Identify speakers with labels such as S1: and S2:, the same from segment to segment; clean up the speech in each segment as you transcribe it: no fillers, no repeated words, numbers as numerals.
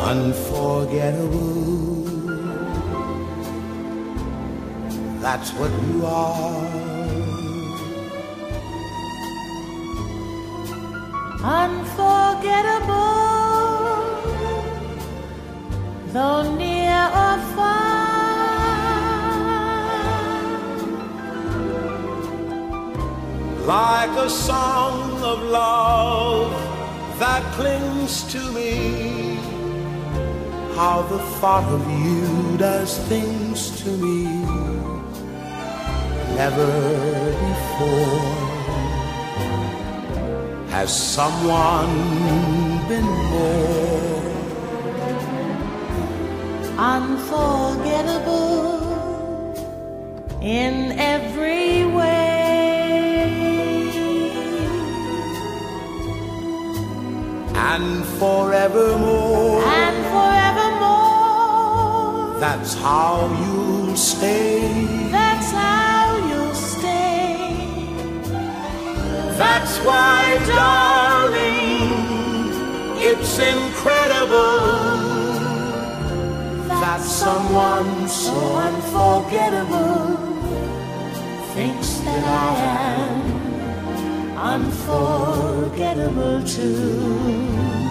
S1: Unforgettable, that's what you are.
S2: Unforgettable, though near or far,
S1: like a song of love that clings to me. How the thought of you does things to me never before has someone been more
S2: unforgettable in every way,
S1: and forevermore. That's how you'll stay.
S2: That's how you'll stay.
S1: That's why, darling, it's incredible that someone so unforgettable thinks that I am unforgettable too.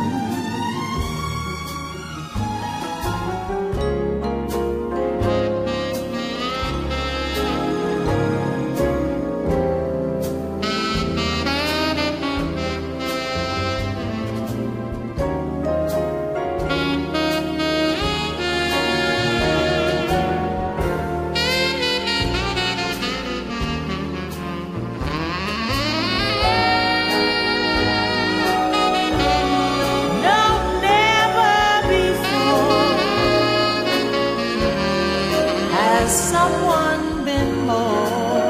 S2: Someone been more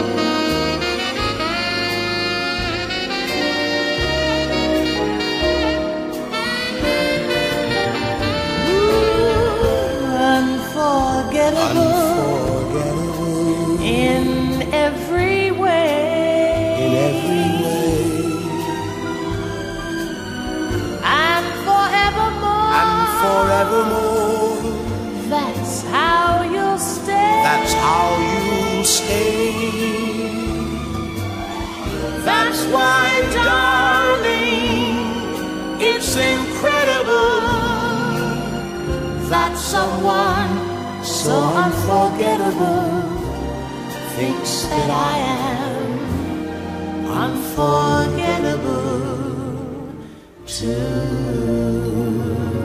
S1: unforgettable
S2: in every way, and forevermore. That's how you'll stay.
S1: That's how you'll stay. That's why, darling, it's incredible that someone so unforgettable thinks that I am unforgettable too.